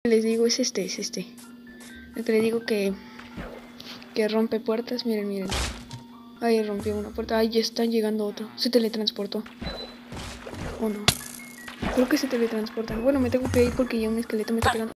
Les digo, es este. El que les digo que rompe puertas, miren. Ahí rompió una puerta. Ahí ya está llegando otro. Se teletransportó. ¿O no? Creo que se teletransportan. Bueno, me tengo que ir porque ya un esqueleto me está pegando.